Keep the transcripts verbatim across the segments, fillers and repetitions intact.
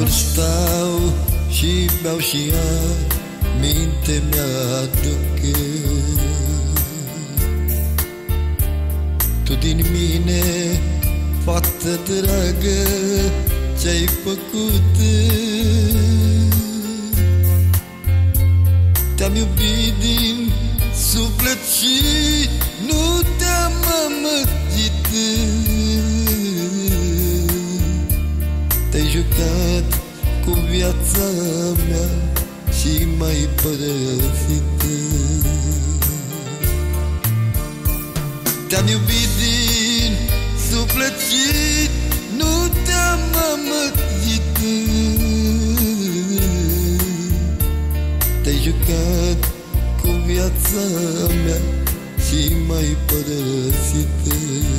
singur stau și beau și aminte mi-aduc. Tu din mine, fată dragă, ce-ai făcut? Te-am iubit din suflet și nu te-am amăgit. Te-ai jucat cu viața mea și m-ai părăsit. Te-am iubit din suflet și nu te-am amăgit. Te-ai jucat cu viața mea și m-ai părăsit.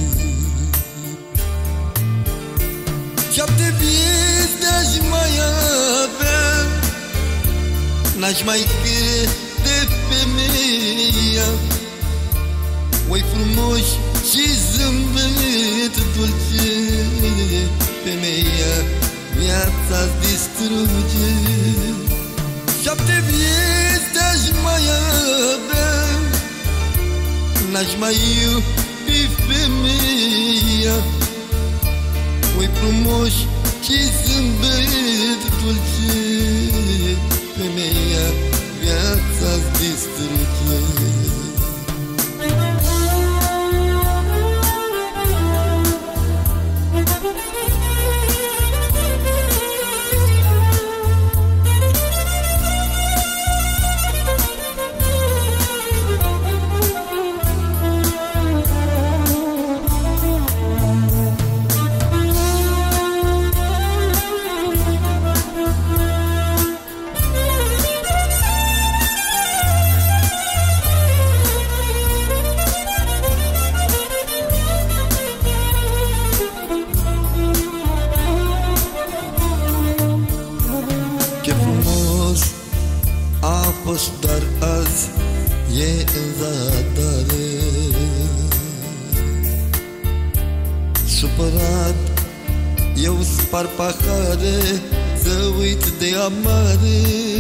Șapte vieți de-aș mai avea, n-aș mai crede femeia. Oi frumoși și zâmbet dulce, femeia viața-ți distruge. Șapte vieți de-aș mai avea, n-aș mai iubi femeia. Oi frumoși și zâmbet dulce, femeia viața-ți distruge. A fost doar azi, e în zadare. Supărat, eu spar pahare, să uit de amare.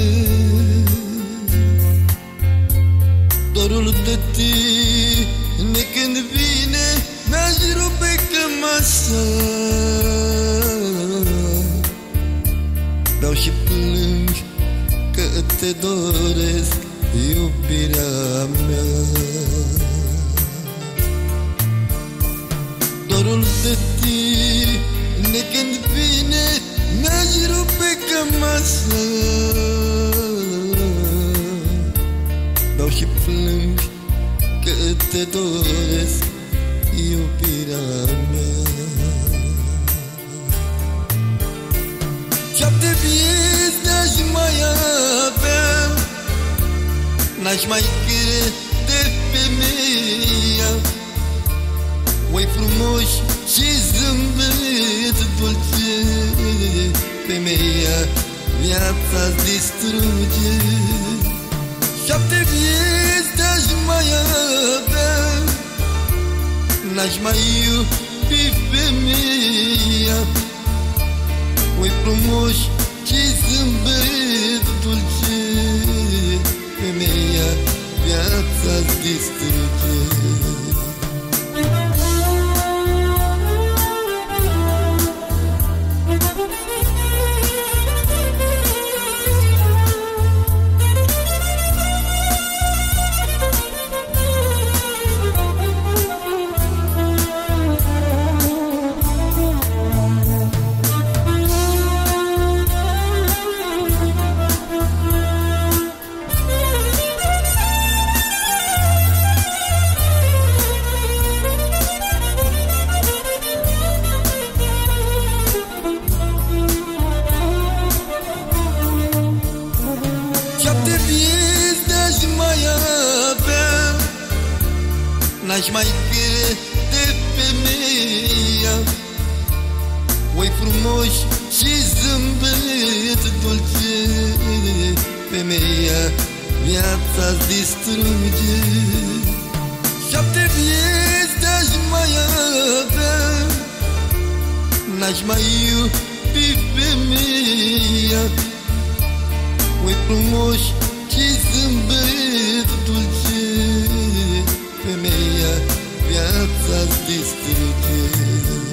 Dorul de tine când vine, mi-aș rupe cămașa. Beau și plâng că te doresc, iubirea mea. Dorul de tine când vine, mi-aș rupe cămașa. Beau și plâng că te doresc, iubirea mea. Șapte vieți de-aș mai avea, n-aș mai crede femeia. Oi frumoși și zâmbet dulce, femeia viața-ți distruge. Șapte vieți de-aș mai avea, n-aș mai iubi femeia. Oi frumoși și zâmbet dulce, femeia viața-ți distruge. Șapte vieți de-aș mai avea, n-aș mai crede femeia. Oi frumoși și zâmbet dulce, femeia viața-ți distruge. Șapte vieți de-aș mai avea, n-aș mai iubi femeia. oi frumos și zâmbet dulce, femeia viața-ți distruge.